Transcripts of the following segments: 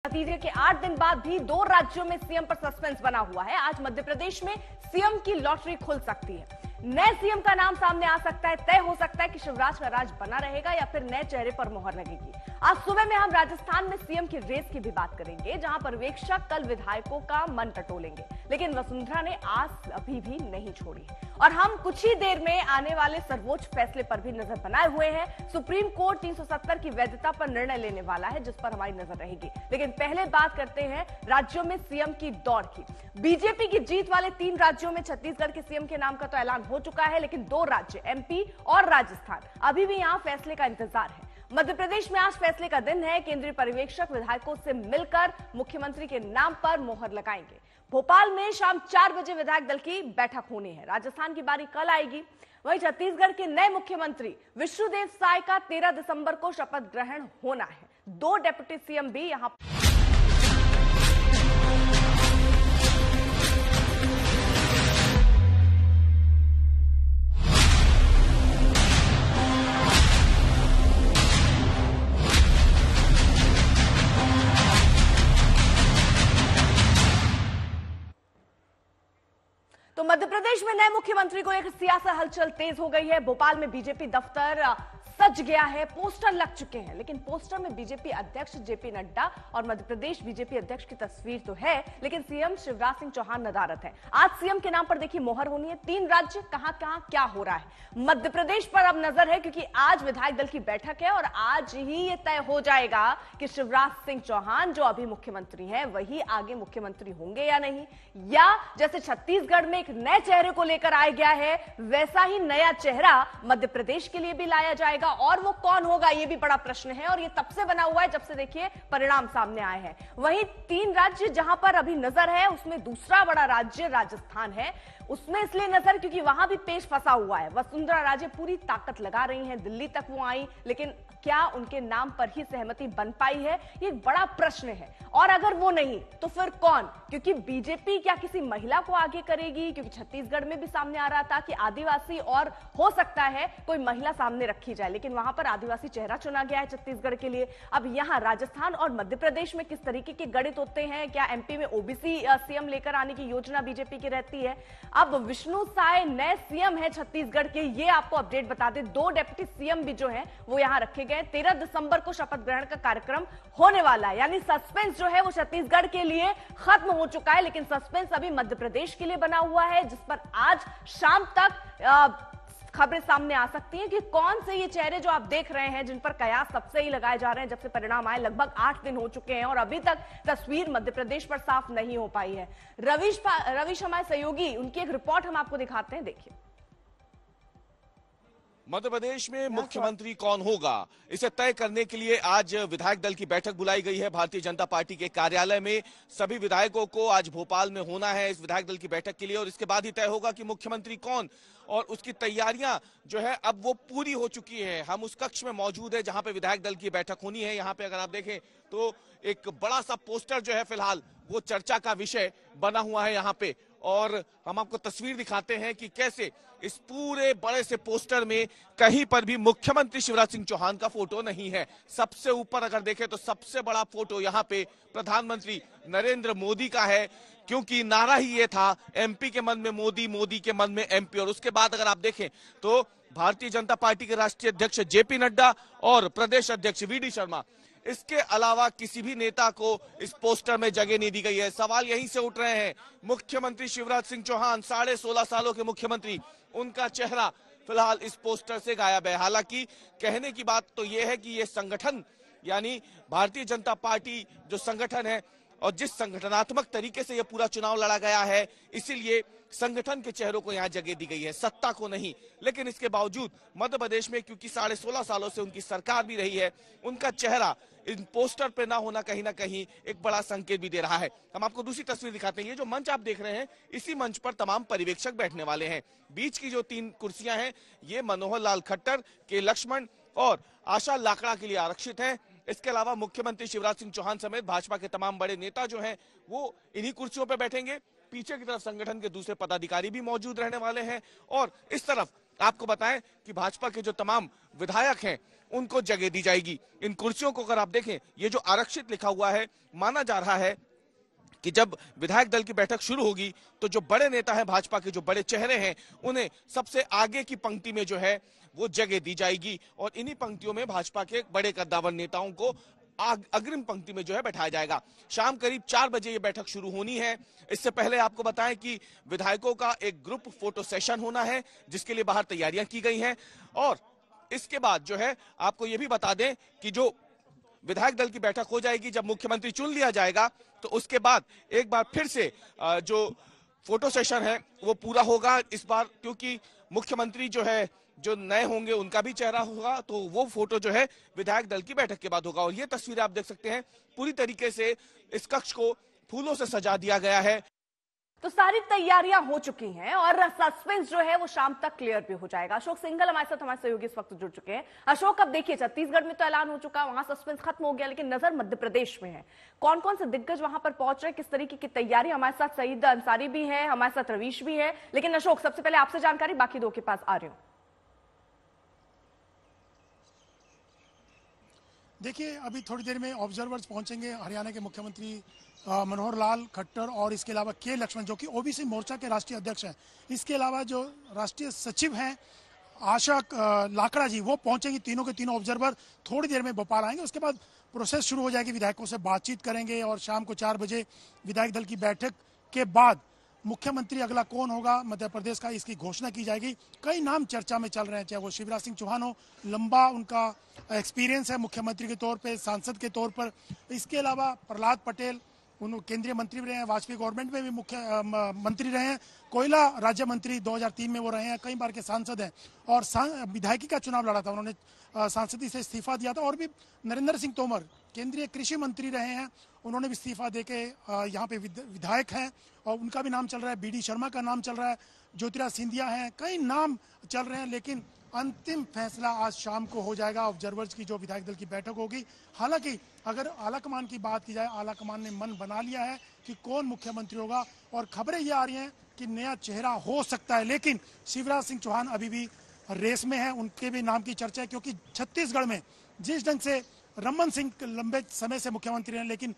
नतीजे के 8 दिन बाद भी 2 राज्यों में सीएम पर सस्पेंस बना हुआ है। आज मध्य प्रदेश में सीएम की लॉटरी खुल सकती है। नए सीएम का नाम सामने आ सकता है। तय हो सकता है कि शिवराज का राज बना रहेगा या फिर नए चेहरे पर मोहर लगेगी। आज सुबह में हम राजस्थान में सीएम की रेस की भी बात करेंगे, जहां पर्यवेक्षक कल विधायकों का मन टटोलेंगे, लेकिन वसुंधरा ने आस अभी भी नहीं छोड़ी। और हम कुछ ही देर में आने वाले सर्वोच्च फैसले पर भी नजर बनाए हुए हैं। सुप्रीम कोर्ट 370 की वैधता पर निर्णय लेने वाला है, जिस पर हमारी नजर रहेगी। लेकिन पहले बात करते हैं राज्यों में सीएम की दौड़ की। बीजेपी की जीत वाले 3 राज्यों में छत्तीसगढ़ के सीएम के नाम का तो ऐलान हो चुका है, लेकिन 2 राज्य एमपी और राजस्थान अभी भी यहां फैसले का इंतजार है। मध्य प्रदेश में आज फैसले का दिन है। केंद्रीय पर्यवेक्षक विधायकों से मिलकर मुख्यमंत्री के नाम पर मोहर लगाएंगे। भोपाल में शाम 4 बजे विधायक दल की बैठक होनी है। राजस्थान की बारी कल आएगी। वहीं छत्तीसगढ़ के नए मुख्यमंत्री विष्णुदेव साय का 13 दिसंबर को शपथ ग्रहण होना है। 2 डिप्टी सीएम भी यहां तो मध्य प्रदेश में नए मुख्यमंत्री को लेकर सियासत हलचल तेज हो गई है। भोपाल में बीजेपी दफ्तर सज गया है, पोस्टर लग चुके हैं, लेकिन पोस्टर में बीजेपी अध्यक्ष जेपी नड्डा और मध्य प्रदेश बीजेपी अध्यक्ष की तस्वीर तो है, लेकिन सीएम शिवराज सिंह चौहान नदारद है। आज सीएम के नाम पर देखिए मोहर होनी है। 3 राज्य कहां कहां क्या हो रहा है। मध्य प्रदेश पर अब नजर है, क्योंकि आज विधायक दल की बैठक है और आज ही ये तय हो जाएगा कि शिवराज सिंह चौहान जो अभी मुख्यमंत्री हैं वही आगे मुख्यमंत्री होंगे या नहीं, या जैसे छत्तीसगढ़ में एक नए चेहरे को लेकर आया गया है वैसा ही नया चेहरा मध्य प्रदेश के लिए भी लाया जाएगा। और वो कौन होगा, ये भी बड़ा प्रश्न है और ये तब से बना हुआ है जब से देखिए परिणाम सामने आए हैं। वहीं 3 राज्य जहां पर अभी नजर है, उसमें दूसरा बड़ा राज्य राजस्थान है। उसमें इसलिए नजर क्योंकि वहां भी पेश फंसा हुआ है। वसुंधरा राजे पूरी ताकत लगा रही हैं, दिल्ली तक वो आई, लेकिन क्या उनके नाम पर ही सहमति बन पाई है, ये एक बड़ा प्रश्न है। और अगर वो नहीं तो फिर कौन, क्योंकि बीजेपी क्या किसी महिला को आगे करेगी, क्योंकि छत्तीसगढ़ में भी सामने आ रहा था कि आदिवासी और हो सकता है कोई महिला सामने रखी जाए, लेकिन वहां पर आदिवासी चेहरा चुना गया है छत्तीसगढ़ के लिए। अब यहां राजस्थान और मध्य प्रदेश में किस तरीके के गणित होते हैं, क्या एमपी में ओबीसी सीएम लेकर आने की योजना बीजेपी की रहती है। अब विष्णु साय नए सीएम है छत्तीसगढ़ के, ये आपको अपडेट बता दें। 2 डिप्टी सीएम भी जो है वो यहां रखे गए। 13 दिसंबर को शपथ ग्रहण का कार्यक्रम होने वाला है, यानी सस्पेंस जो है वो छत्तीसगढ़ के लिए खत्म हो चुका है, लेकिन सस्पेंस अभी मध्य प्रदेश के लिए बना हुआ है, जिस पर आज शाम तक खबरें सामने आ सकती हैं कि कौन से ये चेहरे जो आप देख रहे हैं, जिन पर कयास सबसे ही लगाए जा रहे हैं जब से परिणाम आए। लगभग 8 दिन हो चुके हैं और अभी तक तस्वीर मध्य प्रदेश पर साफ नहीं हो पाई है। रविश हमारे सहयोगी, उनकी एक रिपोर्ट हम आपको दिखाते हैं, देखिए। मध्य प्रदेश में मुख्यमंत्री कौन होगा, इसे तय करने के लिए आज विधायक दल की बैठक बुलाई गई है भारतीय जनता पार्टी के कार्यालय में। सभी विधायकों को आज भोपाल में होना है इस विधायक दल की बैठक के लिए, और इसके बाद ही तय होगा कि मुख्यमंत्री कौन, और उसकी तैयारियां जो है अब वो पूरी हो चुकी है। हम उस कक्ष में मौजूद है जहां पे विधायक दल की बैठक होनी है। यहाँ पे अगर आप देखें तो एक बड़ा सा पोस्टर जो है फिलहाल वो चर्चा का विषय बना हुआ है यहाँ पे, और हम आपको तस्वीर दिखाते हैं कि कैसे इस पूरे बड़े से पोस्टर में कहीं पर भी मुख्यमंत्री शिवराज सिंह चौहान का फोटो नहीं है। सबसे ऊपर अगर देखें तो सबसे बड़ा फोटो यहाँ पे प्रधानमंत्री नरेंद्र मोदी का है, क्योंकि नारा ही ये था, एमपी के मन में मोदी, मोदी के मन में एमपी। और उसके बाद अगर आप देखें तो भारतीय जनता पार्टी के राष्ट्रीय अध्यक्ष जेपी नड्डा और प्रदेश अध्यक्ष वीडी शर्मा, इसके अलावा किसी भी नेता को इस पोस्टर में जगह नहीं दी गई है। सवाल यहीं से उठ रहे हैं, मुख्यमंत्री शिवराज सिंह चौहान 16.5 सालों के मुख्यमंत्री, उनका चेहरा फिलहाल इस पोस्टर से गायब है। हालांकि कहने की बात तो यह है कि यह संगठन यानी भारतीय जनता पार्टी जो संगठन है और जिस संगठनात्मक तरीके से यह पूरा चुनाव लड़ा गया है, इसीलिए संगठन के चेहरों को यहां जगह दी गई है, सत्ता को नहीं। लेकिन इसके बावजूद मध्य प्रदेश में क्योंकि 16.5 सालों से उनकी सरकार भी रही है, उनका चेहरा इन पोस्टर पे ना होना कहीं ना कहीं एक बड़ा संकेत भी दे रहा है। हम आपको दूसरी तस्वीर दिखाते हैं। ये जो मंच आप देख रहे हैं, इसी मंच पर तमाम पर्यवेक्षक बैठने वाले हैं। बीच की जो 3 कुर्सियां हैं, ये मनोहर लाल खट्टर, के लक्ष्मण और आशा लाकड़ा के लिए आरक्षित है। इसके अलावा मुख्यमंत्री शिवराज सिंह चौहान समेत भाजपा के तमाम बड़े नेता जो हैं वो इन्हीं कुर्सियों पर बैठेंगे। पीछे की तरफ संगठन के दूसरे पदाधिकारी भी मौजूद रहने वाले हैं, और इस तरफ आपको बताएं कि भाजपा के जो तमाम विधायक हैं उनको जगह दी जाएगी। इन कुर्सियों को अगर आप देखें, ये जो आरक्षित लिखा हुआ है, माना जा रहा है कि जब विधायक दल की बैठक शुरू होगी तो जो बड़े नेता हैं भाजपा के, जो बड़े चेहरे हैं, उन्हें सबसे आगे की पंक्ति में जो है वो जगह दी जाएगी और इन्हीं पंक्तियों में भाजपा के बड़े कद्दावर नेताओं को अग्रिम पंक्ति में जो है बैठाया जाएगा। शाम करीब 4 बजे ये बैठक शुरू होनी है। इससे पहले आपको बताएं कि विधायकों का एक ग्रुप फोटो सेशन होना है, जिसके लिए बाहर तैयारियां की गई हैं। और इसके बाद जो है आपको ये भी बता दें कि जो विधायक दल की बैठक हो जाएगी, जब मुख्यमंत्री चुन लिया जाएगा तो उसके बाद एक बार फिर से जो फोटो सेशन है वो पूरा होगा इस बार, क्योंकि मुख्यमंत्री जो है, जो नए होंगे उनका भी चेहरा होगा, तो वो फोटो जो है विधायक दल की बैठक के बाद होगा। और ये तस्वीरें आप देख सकते हैं, पूरी तरीके से इस कक्ष को फूलों से सजा दिया गया है। तो सारी तैयारियां हो चुकी हैं और सस्पेंस जो है वो शाम तक क्लियर भी हो जाएगा। अशोक सिंघल हमारे साथ, हमारे सहयोगी इस वक्त जुड़ चुके हैं। अशोक, अब देखिए छत्तीसगढ़ में तो ऐलान हो चुका, वहां सस्पेंस खत्म हो गया, लेकिन नजर मध्य प्रदेश में है। कौन कौन से दिग्गज वहां पर पहुंच रहे, किस तरीके की तैयारी? हमारे साथ सईद अंसारी भी है, हमारे साथ रवीश भी है। लेकिन अशोक, सबसे पहले आपसे जानकारी, बाकी दो के पास आ रही हूं। देखिए, अभी थोड़ी देर में ऑब्जर्वर्स पहुंचेंगे, हरियाणा के मुख्यमंत्री मनोहर लाल खट्टर और इसके अलावा के लक्ष्मण, जो कि ओबीसी मोर्चा के राष्ट्रीय अध्यक्ष हैं। इसके अलावा जो राष्ट्रीय सचिव हैं आशा लाकड़ा जी, वो पहुंचेंगी। तीनों के तीनों ऑब्जर्वर थोड़ी देर में भोपाल आएंगे। उसके बाद प्रोसेस शुरू हो जाएगी, विधायकों से बातचीत करेंगे और शाम को 4 बजे विधायक दल की बैठक के बाद मुख्यमंत्री अगला कौन होगा मध्य प्रदेश का, इसकी घोषणा की जाएगी। कई नाम चर्चा में चल रहे हैं, चाहे वो शिवराज सिंह चौहान हो, लंबा उनका एक्सपीरियंस है मुख्यमंत्री के तौर पे, सांसद के तौर पर। इसके अलावा प्रहलाद पटेल, उन केंद्रीय मंत्री रहे हैं, वाजपेयी गवर्नमेंट में भी मुख्य मंत्री रहे हैं, कोयला राज्य मंत्री 2003 में वो रहे हैं, कई बार के सांसद हैं और विधायकी का चुनाव लड़ा था उन्होंने, सांसदी से इस्तीफा दिया था। और भी नरेंद्र सिंह तोमर केंद्रीय कृषि मंत्री रहे हैं, उन्होंने भी इस्तीफा देके यहाँ पे विधायक हैं और उनका भी नाम चल रहा है। बीडी शर्मा का नाम चल रहा है, ज्योतिराज सिंधिया हैं, कई नाम चल रहे हैं। लेकिन अंतिम फैसला आज शाम को हो जाएगा ऑब्जर्वर्स की जो विधायक दल की बैठक होगी। हालांकि अगर आलाकमान की बात की जाए, आलाकमान ने मन बना लिया है कि कौन मुख्यमंत्री होगा और खबरें ये आ रही हैं कि नया चेहरा हो सकता है। लेकिन शिवराज सिंह चौहान अभी भी रेस में है, उनके भी नाम की चर्चा है, क्योंकि छत्तीसगढ़ में जिस ढंग से रमन सिंह लंबे समय से मुख्यमंत्री हैं, लेकिन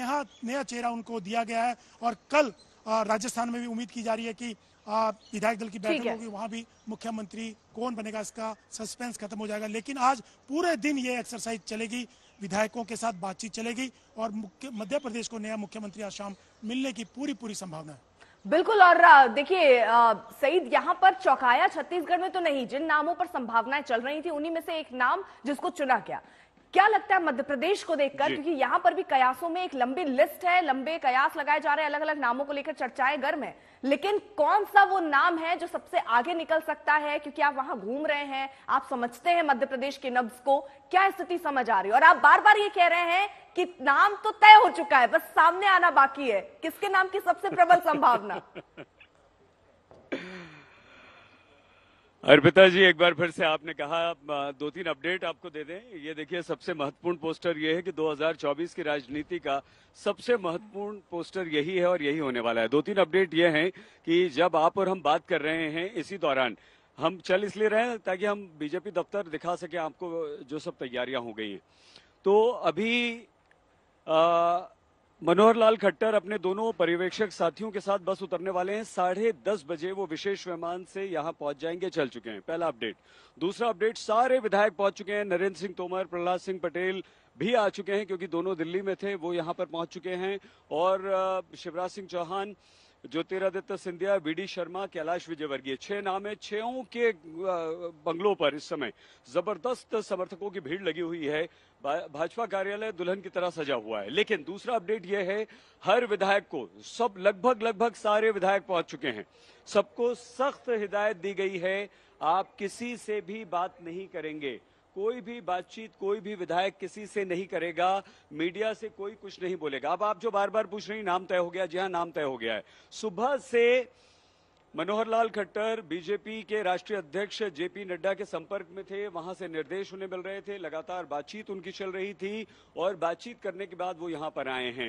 नया चेहरा उनको दिया गया है। और कल राजस्थान में भी उम्मीद की जा रही है कि विधायक दल की बैठक होगी, वहां भी मुख्यमंत्री कौन बनेगा इसका सस्पेंस खत्म हो जाएगा। लेकिन आज पूरे दिन ये एक्सरसाइज चलेगी, विधायकों के साथ बातचीत चलेगी और मध्य प्रदेश को नया मुख्यमंत्री आज शाम मिलने की पूरी संभावना है। बिल्कुल। और देखिए सईद, यहां पर चौंकाया छत्तीसगढ़ में तो नहीं, जिन नामों पर संभावनाएं चल रही थी उन्हीं में से एक नाम जिसको चुना गया। क्या लगता है मध्य प्रदेश को देखकर, क्योंकि यहां पर भी कयासों में एक लंबी लिस्ट है, लंबे कयास लगाए जा रहे हैं, अलग अलग नामों को लेकर चर्चाएं गर्म है, लेकिन कौन सा वो नाम है जो सबसे आगे निकल सकता है? क्योंकि आप वहां घूम रहे हैं, आप समझते हैं मध्य प्रदेश के नब्ज को, क्या स्थिति समझ आ रही है? और आप बार बार ये कह रहे हैं कि नाम तो तय हो चुका है, बस सामने आना बाकी है। किसके नाम की सबसे प्रबल संभावना? अर्पिता जी, एक बार फिर से आपने कहा, 2-3 अपडेट आपको दे दें। ये देखिए, सबसे महत्वपूर्ण पोस्टर ये है कि 2024 की राजनीति का सबसे महत्वपूर्ण पोस्टर यही है और यही होने वाला है। 2-3 अपडेट ये हैं कि जब आप और हम बात कर रहे हैं, इसी दौरान हम चल इसलिए रहे हैं ताकि हम बीजेपी दफ्तर दिखा सके आपको जो सब तैयारियां हो गई हैं। तो अभी मनोहर लाल खट्टर अपने दोनों पर्यवेक्षक साथियों के साथ बस उतरने वाले हैं। 10:30 बजे वो विशेष विमान से यहां पहुंच जाएंगे, चल चुके हैं। पहला अपडेट। दूसरा अपडेट, सारे विधायक पहुंच चुके हैं। नरेंद्र सिंह तोमर, प्रहलाद सिंह पटेल भी आ चुके हैं, क्योंकि दोनों दिल्ली में थे, वो यहां पर पहुंच चुके हैं। और शिवराज सिंह चौहान, ज्योतिरादित्य सिंधिया, बीडी शर्मा, कैलाश विजयवर्गीय, 6 नाम है। 6 के बंगलों पर इस समय जबरदस्त समर्थकों की भीड़ लगी हुई है। भाजपा कार्यालय दुल्हन की तरह सजा हुआ है। लेकिन दूसरा अपडेट यह है, हर विधायक को, सब लगभग सारे विधायक पहुंच चुके हैं। सबको सख्त हिदायत दी गई है, आप किसी से भी बात नहीं करेंगे, कोई भी बातचीत कोई भी विधायक किसी से नहीं करेगा, मीडिया से कोई कुछ नहीं बोलेगा। अब आप जो बार बार पूछ रही, नाम तय हो गया? जी हाँ, नाम तय हो गया है। सुबह से मनोहर लाल खट्टर बीजेपी के राष्ट्रीय अध्यक्ष जेपी नड्डा के संपर्क में थे, वहां से निर्देश उन्हें मिल रहे थे, लगातार बातचीत उनकी चल रही थी और बातचीत करने के बाद वो यहां पर आए हैं।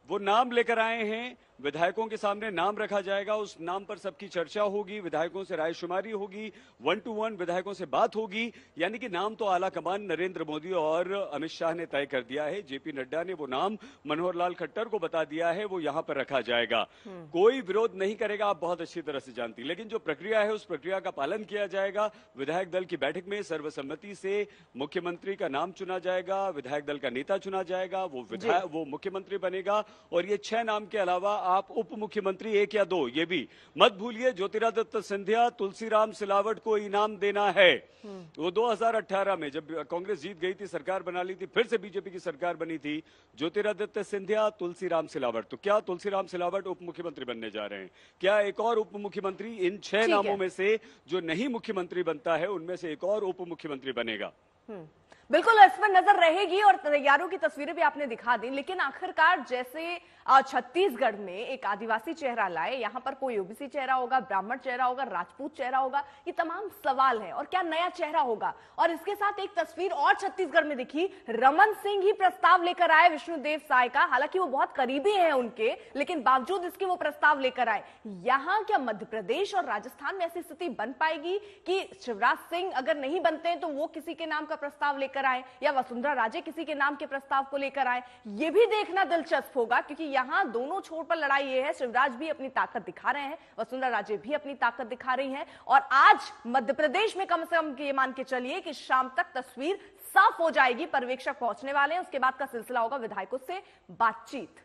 वो नाम लेकर आए हैं, विधायकों के सामने नाम रखा जाएगा, उस नाम पर सबकी चर्चा होगी, विधायकों से रायशुमारी होगी, 1 to 1 विधायकों से बात होगी। यानी कि नाम तो आला कमान नरेंद्र मोदी और अमित शाह ने तय कर दिया है। जेपी नड्डा ने वो नाम मनोहर लाल खट्टर को बता दिया है, वो यहां पर रखा जाएगा। कोई विरोध नहीं करेगा, आप बहुत अच्छी तरह से जानती, लेकिन जो प्रक्रिया है उस प्रक्रिया का पालन किया जाएगा। विधायक दल की बैठक में सर्वसम्मति से मुख्यमंत्री का नाम चुना जाएगा, विधायक दल का नेता चुना जाएगा, वो मुख्यमंत्री बनेगा। और ये 6 नाम के अलावा आप उप मुख्यमंत्री 1 या 2 ये भी मत भूलिए। ज्योतिरादित्य सिंधिया, तुलसीराम सिलावट को इनाम देना है। वो 2018 में जब कांग्रेस जीत गई थी, सरकार बना ली थी, फिर से बीजेपी की सरकार बनी थी। ज्योतिरादित्य सिंधिया, तुलसीराम सिलावट, तो क्या तुलसीराम सिलावट उप मुख्यमंत्री बनने जा रहे हैं? क्या एक और उप मुख्यमंत्री इन 6 नामों में से जो नहीं मुख्यमंत्री बनता है उनमें से एक और उप मुख्यमंत्री बनेगा? बिल्कुल, इस पर नजर रहेगी और तैयारों की तस्वीरें भी आपने दिखा दी। लेकिन आखिरकार जैसे छत्तीसगढ़ में एक आदिवासी चेहरा लाए, यहां पर कोई ओबीसी चेहरा होगा, ब्राह्मण चेहरा होगा, राजपूत चेहरा होगा, ये तमाम सवाल है। और क्या नया चेहरा होगा? और इसके साथ एक तस्वीर और छत्तीसगढ़ में दिखी, रमन सिंह ही प्रस्ताव लेकर आए विष्णुदेव साय का। हालांकि वो बहुत करीबी है उनके, लेकिन बावजूद इसके वो प्रस्ताव लेकर आए। यहां क्या मध्य प्रदेश और राजस्थान में ऐसी स्थिति बन पाएगी कि शिवराज सिंह अगर नहीं बनते हैं तो वो किसी के नाम का प्रस्ताव लेकर आए, या वसुंधरा राजे किसी के नाम के प्रस्ताव को लेकर आए? ये भी देखना दिलचस्प होगा, क्योंकि यहां दोनों छोर पर लड़ाई ये है। शिवराज भी अपनी ताकत दिखा रहे हैं, वसुंधरा राजे भी अपनी ताकत दिखा रही हैं। और आज मध्य प्रदेश में कम से कम ये मान के चलिए कि शाम तक तस्वीर साफ हो जाएगी। पर्यवेक्षक पहुंचने वाले हैं, उसके बाद का सिलसिला होगा विधायकों से बातचीत।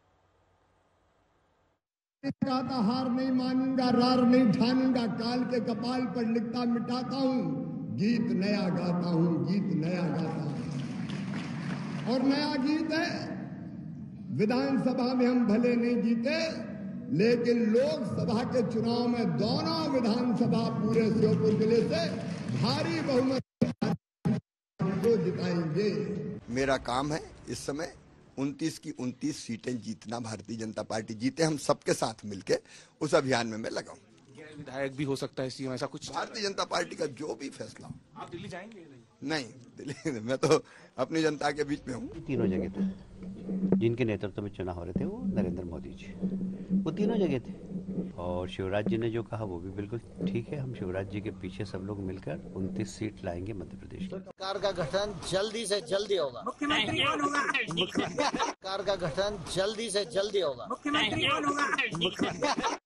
हार नहीं मानूंगा, रार नहीं ठानूंगा, काल के कपाल पर लिखता मिटाता हूं, गीत नया गाता हूं, गीत नया गाता हूं। और नया गीत है, विधानसभा में हम भले नहीं जीते, लेकिन लोकसभा के चुनाव में दोनों विधानसभा पूरे श्योपुर जिले से भारी बहुमत को जिताएंगे। मेरा काम है इस समय 29 की 29 सीटें जीतना, भारतीय जनता पार्टी जीते, हम सबके साथ मिलके उस अभियान में मैं लगाऊं। विधायक भी हो सकता है सीएम, ऐसा कुछ? भारतीय जनता पार्टी का जो भी फैसला हो। आप दिल्ली जाएंगे? नहीं, दिल्ली मैं तो अपनी जनता के बीच में हूँ। तीनों जगह थे जिनके नेतृत्व में चुनाव हो रहे थे, वो नरेंद्र मोदी जी, वो तीनों जगह थे। और शिवराज जी ने जो कहा वो भी बिल्कुल ठीक है। हम शिवराज जी के पीछे सब लोग मिलकर 29 सीट लाएंगे मध्य प्रदेश में। सरकार का गठन जल्दी से जल्दी होगा। मुख्यमंत्री कौन होगा? सरकार का गठन जल्दी से जल्दी होगा। मुख्यमंत्री कौन होगा?